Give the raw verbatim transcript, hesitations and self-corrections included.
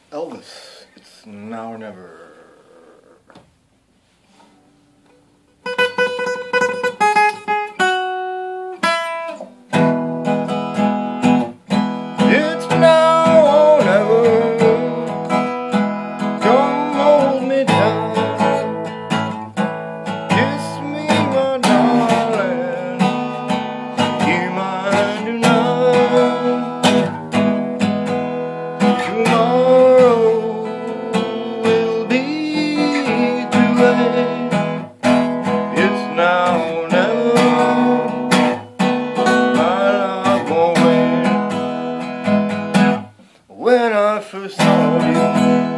Elvis, it's now or never. It's now or never. Come hold me tight. Kiss me, my darling. You mine tonight. Tomorrow will be too late. It's now or never. My love won't wait. When I first saw you,